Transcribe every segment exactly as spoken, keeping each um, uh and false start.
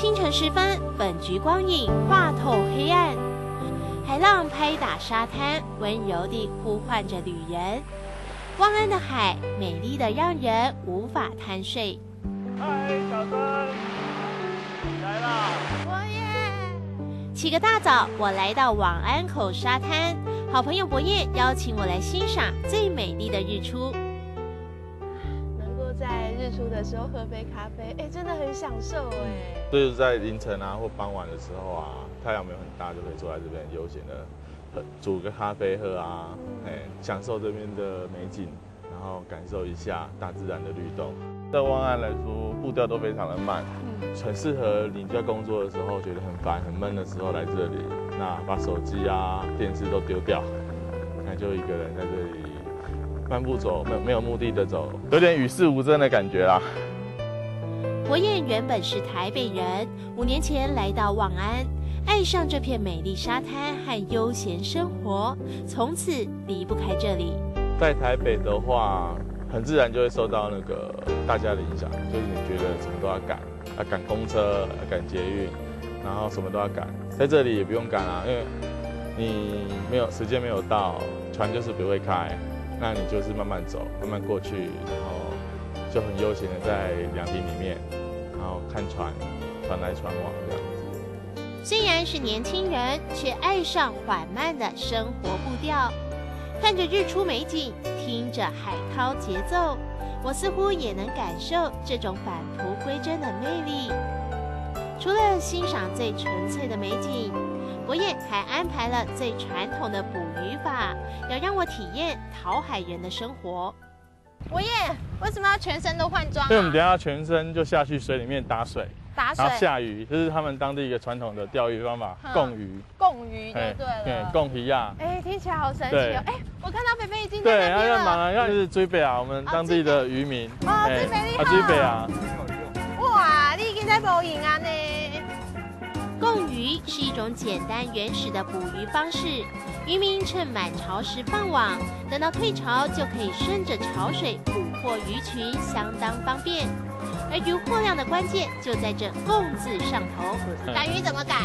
清晨时分，粉橘光影划透黑暗，海浪拍打沙滩，温柔地呼唤着旅人。望安的海，美丽的让人无法贪睡。 嗨，小生，你来啦！ 我耶！起个大早，我来到望安口沙滩，好朋友博彦邀请我来欣赏最美丽的日出。 能够在日出的时候喝杯咖啡，哎，真的很享受哎。 就是在凌晨啊或傍晚的时候啊，太阳没有很大，就可以坐在这边悠闲的喝，煮个咖啡喝啊，哎、嗯，享受这边的美景，然后感受一下大自然的律动。在望安来说，步调都非常的慢，嗯，很适合你在工作的时候觉得很烦、很闷的时候来这里，那把手机啊、电视都丢掉，那就一个人在这里漫步走，没有没有目的的走，有点与世无争的感觉啦。 博彦原本是台北人，五年前来到望安，爱上这片美丽沙滩和悠闲生活，从此离不开这里。 在台北的话，很自然就会受到那个大家的影响，就是你觉得什么都要赶，要赶公车，要赶捷运，然后什么都要赶。在这里也不用赶啊，因为你没有时间没有到，船就是不会开，那你就是慢慢走，慢慢过去，然后就很悠闲的在凉亭里面，然后看船，船来船往这样子。 虽然是年轻人，却爱上缓慢的生活步调。看着日出美景，听着海涛节奏，我似乎也能感受这种返璞归真的魅力。除了欣赏最纯粹的美景，博彦还安排了最传统的捕鱼法，要让我体验讨海人的生活。 博彦，为什么要全身都换装、啊？ 因为我们等一下全身就下去水里面打水。 打水， 然后下鱼，这是他们当地一个传统的钓鱼方法，贡鱼。 贡鱼就对了。 对，贡鱼呀。 哎，听起来好神奇哦！哎，我看到菲菲已经在对， 那边了。 对，马上就是追北啊，我们当地的渔民。 哦，追北厉害。 追北啊！ 哇，你已经在捕鱼啊呢。 贡鱼是一种简单原始的捕鱼方式，渔民趁满潮时放网，等到退潮就可以顺着潮水捕获鱼群，相当方便。而渔获量的关键就在这“贡”字上头。赶鱼怎么赶？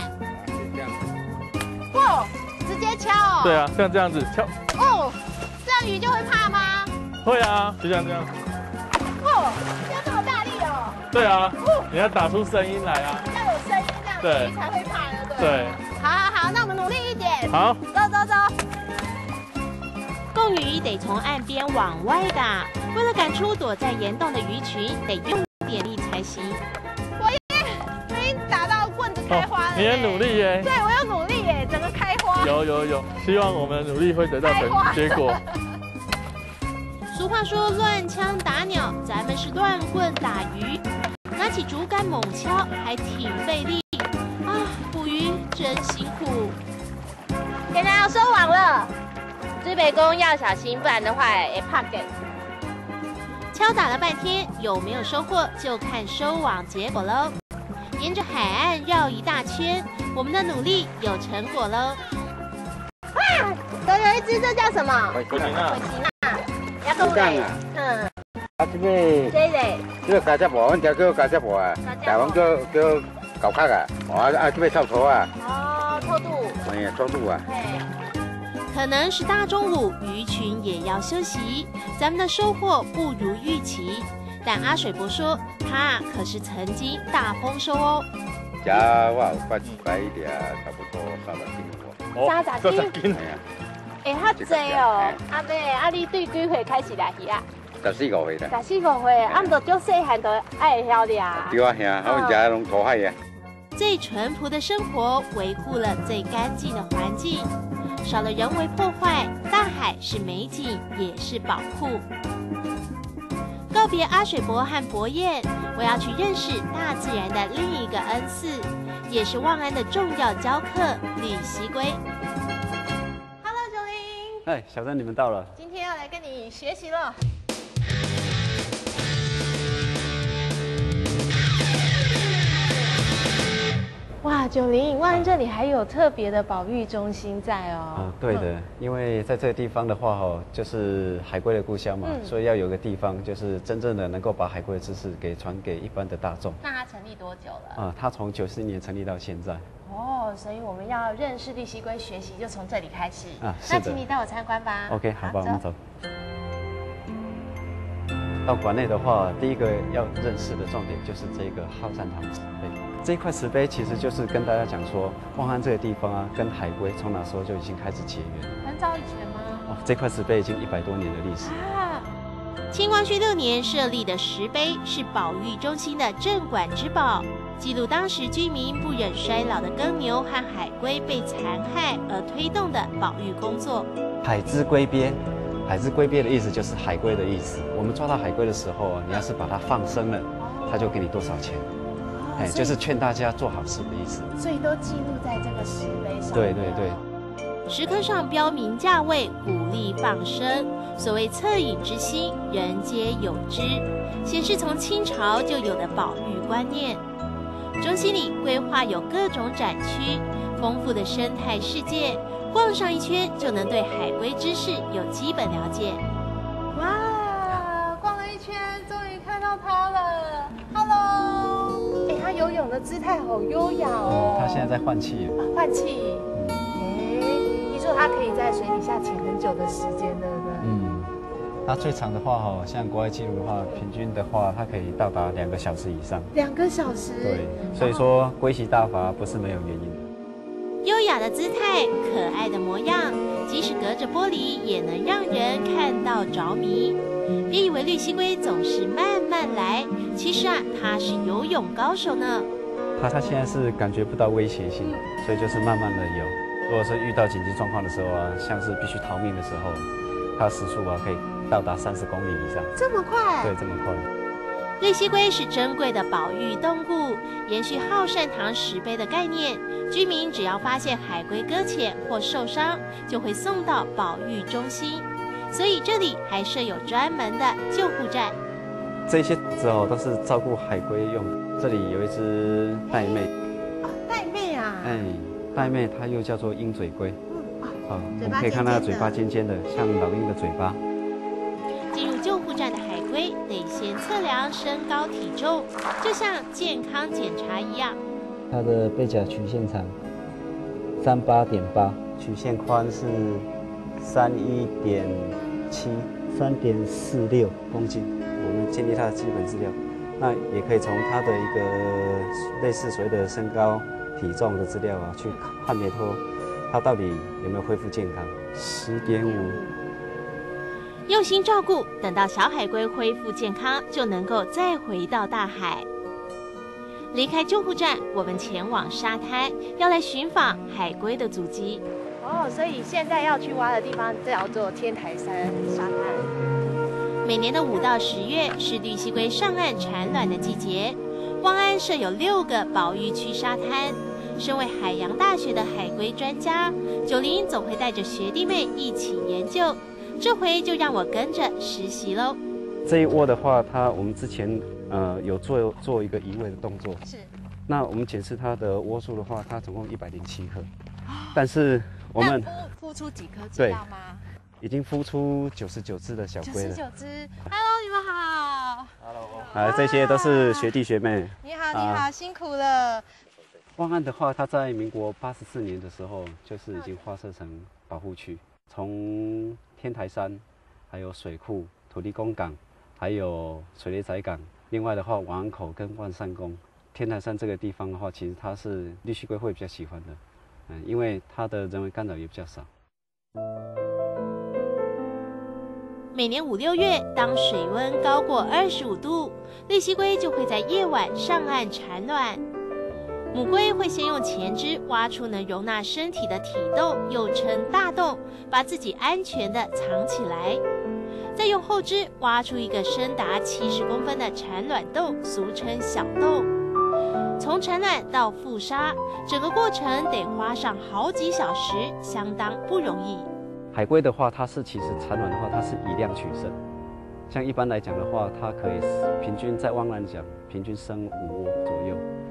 哇，直接敲哦。 对啊，像这样子敲。 哦，这样鱼就会怕吗？ 会啊，就像这样。 哦，要这么大力哦。 对啊，你要打出声音来啊。 要有声音，这样鱼才会怕的，对。对。好好好，那我们努力一点。 好。 走走走。 贡鱼得从岸边往外打，为了赶出躲在岩洞的鱼群，得用点力才行。 我耶，我已经打到棍子开花了、哦。 你很努力耶。 对，我要努力耶，整个开花。 有有有，希望我们努力会得到成结果。 俗话说乱枪打鸟，咱们是乱棍打鱼。拿起竹竿猛敲，还挺费力啊！捕鱼真辛苦。 现在要收网了，追北工要小心，不然的话会怕给。 敲打了半天，有没有收获就看收网结果喽。沿着海岸绕一大圈，我们的努力有成果喽。 哇，都有一只，这叫什么？ 尾鳍呐。 尾鳍呐。要够嘞。嗯。 啊，这个。 这个。 这个加只薄，阮家叫加只薄啊，台湾叫叫狗壳啊。啊啊，这个臭头啊。 哦，臭肚。 哎呀，臭肚啊。 可能是大中午，鱼群也要休息，咱们的收获不如预期。但阿水伯说，他可是曾经大丰收哦。 这我有八百俩，差不多三十斤喎。三十斤？ 哎呀， 哎，遐济哦。阿妹，啊你对几岁开始来鱼啊？ 十四五岁啦。 十四五岁，啊，唔就足细汉就爱晓的啊。 对啊，兄，我们家拢讨海呀。 最淳朴的生活，维护了最干净的环境。少了人为破坏，大海是美景，也是宝库。告别阿水伯和博彦，我要去认识大自然的另一个恩赐，也是望安的重要教课——李习龟。 Hello， 九零。 哎，小珍，你们到了。 今天要来跟你学习了。 哇，九零，万安这里还有特别的保育中心在哦。 啊，对的，嗯、因为在这个地方的话，哦，就是海龟的故乡嘛，嗯、所以要有个地方，就是真正的能够把海龟的知识给传给一般的大众。 那它成立多久了？ 啊，它从九四年成立到现在。 哦，所以我们要认识绿蜥龟，学习就从这里开始。 啊，是的。 那请你带我参观吧。 OK， 好吧，我们走。到馆内的话，第一个要认识的重点就是这个浩山堂石碑。这一块石碑其实就是跟大家讲说，望安这个地方啊，跟海龟从那时候就已经开始结缘。 很早以前吗？ 哦，这块石碑已经一百多年的历史。 啊，清光绪六年设立的石碑是保育中心的镇馆之宝，记录当时居民不忍衰老的耕牛和海龟被残害而推动的保育工作。 海之龟鳖。海之龟鳖的意思就是海龟的意思。我们抓到海龟的时候啊，你要是把它放生了，它就给你多少钱。哎，就是劝大家做好事的意思。 所以都记录在这个石碑上。 对对对。 石刻上标明价位，鼓励放生。所谓恻隐之心，人皆有之，显示从清朝就有的保育观念。中心里规划有各种展区，丰富的生态世界。逛上一圈就能对海龟知识有基本了解。 哇，逛了一圈，终于看到它了。Hello， 哎，它游泳的姿态好优雅哦。 它现在在换气。 啊，换气。哎，听说它可以在水底下潜很久的时间，对不对？嗯。 它最长的话，哦，像国外纪录的话，平均的话，它可以到达两个小时以上。 两个小时。 对，所以说龟息大法不是没有原因的。 优雅的姿态，可爱的模样，即使隔着玻璃也能让人看到着迷。别以为绿蜥龟总是慢慢来，其实啊，它是游泳高手呢。 它它现在是感觉不到威胁性，所以就是慢慢的游。如果是遇到紧急状况的时候啊，像是必须逃命的时候，它时速啊可以到达三十公里以上。 这么快？ 对，这么快。 绿蜥龟是珍贵的保育动物，延续浩善堂石碑的概念，居民只要发现海龟搁浅或受伤，就会送到保育中心，所以这里还设有专门的救护站。 这些之后都是照顾海龟用。这里有一只玳瑁。 哦，玳瑁啊。 哎，玳瑁它又叫做鹰嘴龟。 嗯， 啊，我们可以看它嘴巴尖尖的，像老鹰的嘴巴。 进入救护站的海龟得先测量身高体重，就像健康检查一样。 它的背甲曲线长三八点八，曲线宽是三一点七，三点四六公斤。我们建立它的基本资料，那也可以从它的一个类似所谓的身高、体重的资料啊，去判别说它到底有没有恢复健康。十点五。 用心照顾，等到小海龟恢复健康，就能够再回到大海。离开救护站，我们前往沙滩，要来寻访海龟的足迹。 哦，所以现在要去挖的地方叫做天台山沙滩。 每年的五到十月是绿蜥龟上岸产卵的季节。望安设有六个保育区沙滩。身为海洋大学的海龟专家，九零总会带着学弟妹一起研究。这回就让我跟着实习喽。 这一窝的话，它我们之前呃有做做一个移位的动作。 是。 那我们检视它的窝数的话，它总共一百零七颗，但是我们孵孵出几颗知道吗？ 已经孵出九十九只的小龟了。九十九只 ，Hello， 你们好。 Hello。啊，这些都是学弟学妹。 你好，你好，啊、辛苦了。 望安的话，它在民国八十四年的时候，就是已经划设成保护区，从天台山，还有水库、土地公港，还有水雷仔港。另外的话，望安口跟万善宫，天台山这个地方的话，其实它是绿蜥龟会比较喜欢的，嗯，因为它的人为干扰也比较少。 每年五六月，当水温高过二十五度，绿蜥龟就会在夜晚上岸产卵。母龟会先用前肢挖出能容纳身体的体洞，又称大洞，把自己安全地藏起来，再用后肢挖出一个深达七十公分的产卵洞，俗称小洞。从产卵到复杀，整个过程得花上好几小时，相当不容易。 海龟的话，它是其实产卵的话，它是以量取胜。像一般来讲的话，它可以平均在望安讲，平均生五窝左右。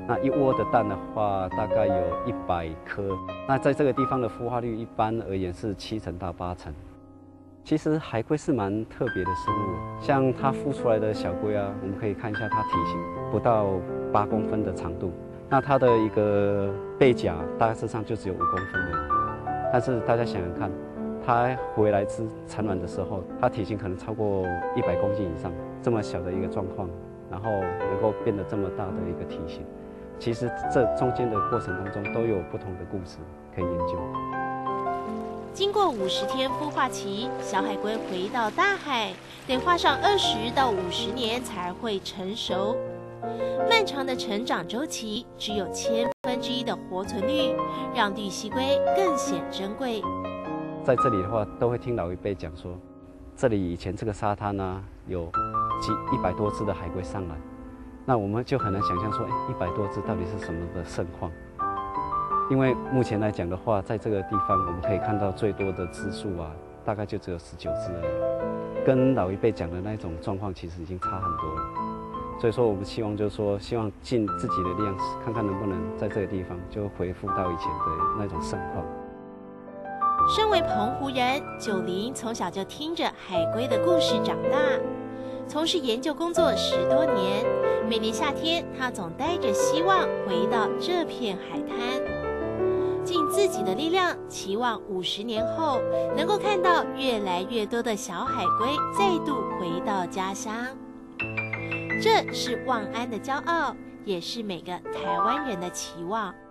那一窝的蛋的话，大概有一百颗。那在这个地方的孵化率，一般而言是七成到八成。其实海龟是蛮特别的生物，像它孵出来的小龟啊，我们可以看一下它体型不到八公分的长度，那它的一个背甲大致上就只有五公分而已。但是大家想想看，它回来之产卵的时候，它体型可能超过一百公斤以上，这么小的一个状况，然后能够变得这么大的一个体型，其实这中间的过程当中都有不同的故事可以研究。 经过五十天孵化期，小海龟回到大海，得花上二十到五十年才会成熟。漫长的成长周期，只有千分之一的活存率，让绿蜥龟更显珍贵。 在这里的话，都会听老一辈讲说，这里以前这个沙滩呢、啊，有几一百多只的海龟上来，那我们就很难想象说，哎，一百多只到底是什么的盛况？因为目前来讲的话，在这个地方我们可以看到最多的只数啊，大概就只有十九只而已，跟老一辈讲的那种状况其实已经差很多了。所以说，我们希望就是说，希望尽自己的力量，看看能不能在这个地方就恢复到以前的那种盛况。 身为澎湖人，九零从小就听着海龟的故事长大，从事研究工作十多年。每年夏天，他总带着希望回到这片海滩，尽自己的力量，期望五十年后能够看到越来越多的小海龟再度回到家乡。这是望安的骄傲，也是每个台湾人的期望。